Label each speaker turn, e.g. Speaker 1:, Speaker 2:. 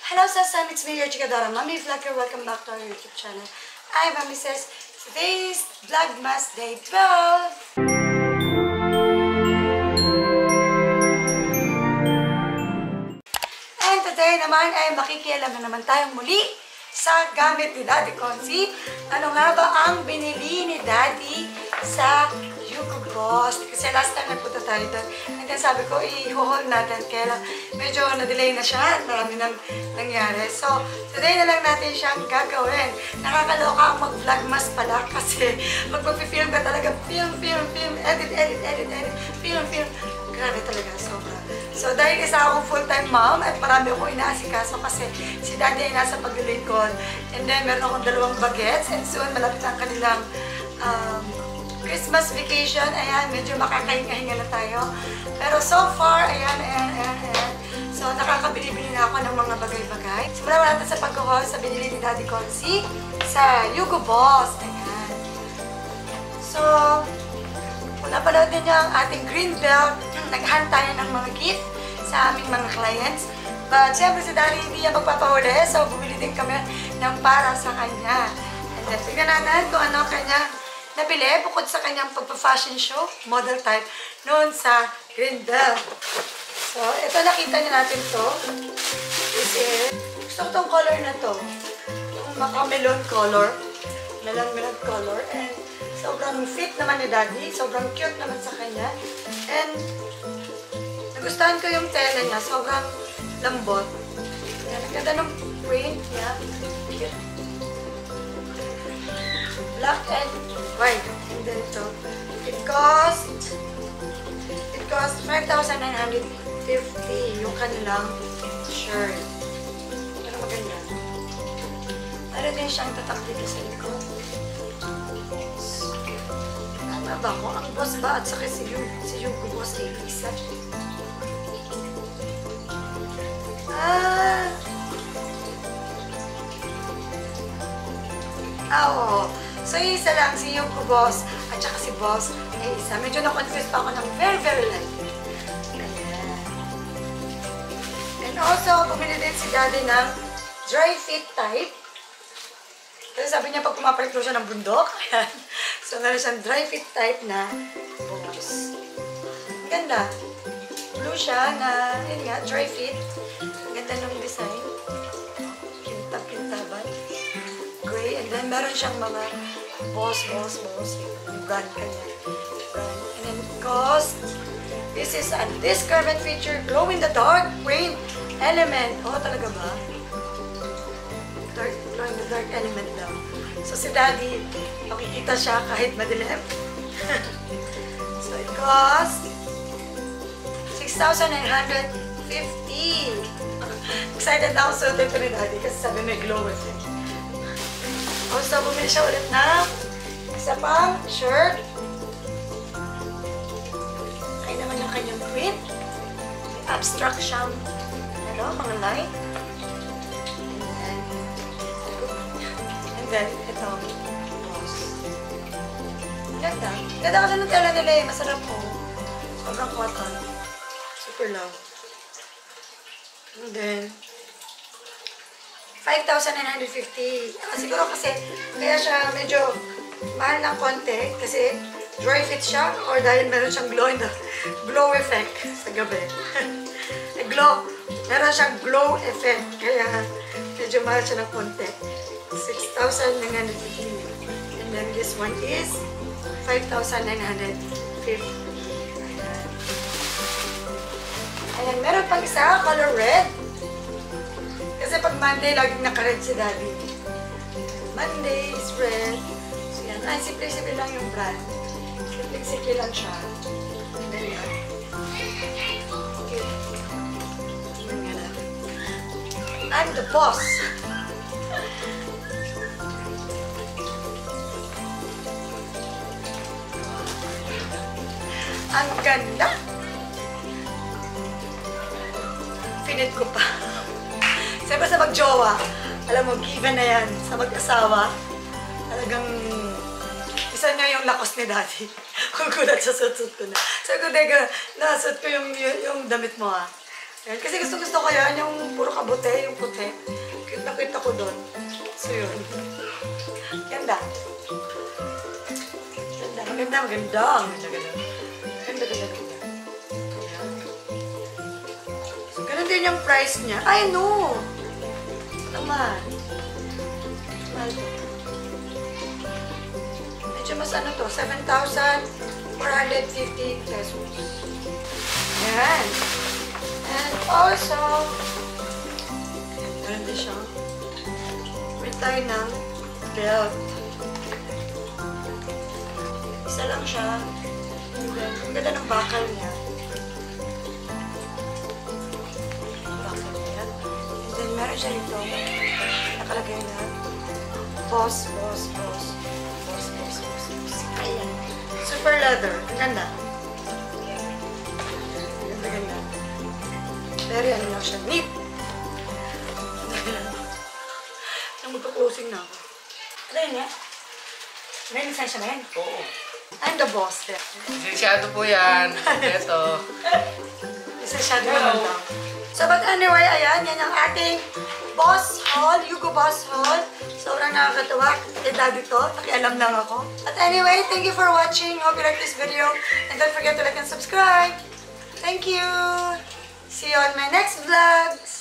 Speaker 1: Hello, Sasam. It's me, your Chikadora Mommy Vlogger. Welcome back to our YouTube channel. I'm Mommy Says. Today's Vlogmas Day 12. And today naman ay makikialam na naman tayong muli sa gamit ni Daddy Conzi. Ano nga ba ang binili ni Daddy sa Hugo Boss? Kasi last time nagpunta tayo doon. And then sabi ko, i-haul natin. Kaya lang, medyo na-delay na siya. Marami nang nangyari. So, today na lang natin siyang gagawin. Nakakaloka ang mag-vlogmas pala kasi pag mag-film ka talaga, film, edit, film. Grabe talaga, sobra. So, dahil isa akong full-time mom at marami akong inaasikaso kasi si Daddy ay nasa paglilingkod. And then, meron akong 2 bagets and soon malapit ang kanilang Christmas vacation. Ayan, medyo makakahinga-hinga na tayo. Pero so far, ayan. So, nakakabili-bili na ako ng mga bagay-bagay. Simulan natin sa pag-haul sa binili ni Daddy Conzi sa Hugo Boss. Ayan. So, kung napanood din niyo ang ating green belt, naghahan tayo ng mga gift sa aming mga clients. But, syempre si Daddy hindi niya magpapahuli. So, bumili din kami ng para sa kanya. And then, tignan natin kung ano kanya nabili bukod sa kanyang pagpa-fashion show, model type, noon sa green belt. So, ito nakita niyo natin to. This is, gusto ko tong color na to. Yung maka-melon color. Melon color. And sobrang fit naman ni Daddy. Sobrang cute naman sa kanya. And nagustuhan ko yung tela niya. Sobrang lambot. Yan, ang ganda ng print niya. Cute. Black and white. And then ito. It cost 5,950 yung kanilang shirt. Pero maganda. Meron din siyang tatak dito sa likod. Ano ba ko? Ang boss ba at saka si Hugo Boss ay isa? Oo. So, isa lang si Hugo Boss at saka si Boss ay isa. Medyo na-confuse pa ako ng very light. Ayan. And also, bumili din si Daddy ng dry fit type. Kasi sabi niya pag pumapalit ko siya ng bundok. Ayan. So, meron siyang dry fit type na Boss. Ang ganda. Blue siya na, yun nga, dry fit. Ang ganda ng design. Kintab-kintaban. Gray. And then, meron siyang mga boss. Yung brand kanya. Brand. And then, cost. This is this curvent feature glow in the dark rain element. Oh, talaga ba? Glow in the dark element daw. So, si Daddy, makikita siya kahit madilim. So, it cost 6,950. Excited na ako sa hotel ko ni Daddy kasi sabi may glow effect. Also, bumili siya ulit ng isa pang shirt. Kaya naman yung kanyang print. Abstract siyang, mga line. And then, ito. Ganda. Ganda kasi ng tela nila eh. Masarap po. Sobrang cotton. Super love. And then, 5,950. Siguro kasi kaya siya medyo mahal ng konti kasi dry fit siya or dahil meron siyang glow effect sa gabi. Meron siyang glow effect kaya medyo mahal siya ng konti. 6,950. And then this one is 5,950. Ayan, meron pang isa, color red. Kasi pag Monday, laging naka-red si Daddy. Monday is red. So yan. Ay, simple lang yung brand. Simple lang siya. And then yan. Okay. Tingnan nga natin. I'm the boss. Ang ganda. Finit ko pa. Siyempre sa mag-jowa, alam mo, given na yan sa mag-asawa. Talagang isa niya yung lakos ni Daddy. Kung gulat sa suit ko na. Sabi ko, Dega, nasuot ko yung damit mo ah. Kasi gusto ko yan, yung puro kabute, yung puti. Maganda. Maganda. Maganda. Ayan. So, ganun din yung price niya. Ay, no! Naman. Medyo mas ano to, 7,450 pesos. Ayan. And also, meron din siya. May tayo ng belt. Isa lang siya. And then, ang ganda ng bakal niya. Bakal niya. And then, meron siya rito. Nakalagay na. Boss. Ayan. Super leather. Ang ganda. Ganda. Very ano lang siya. Neat. Nang magpa-closing na ako. Ano yun eh? May lisensya na yan?
Speaker 2: Oo.
Speaker 1: I'm the boss there.
Speaker 2: Lisensyado po yan. Ito.
Speaker 1: Lisensyado naman lang. So, but anyway, ayan. Yan ang ating boss haul. Yugo boss haul. Sobrang nakakatawa. Kay daddy to. Nakialam lang ako. But anyway, thank you for watching. Hope you like this video. And don't forget to like and subscribe. Thank you. See you on my next vlogs.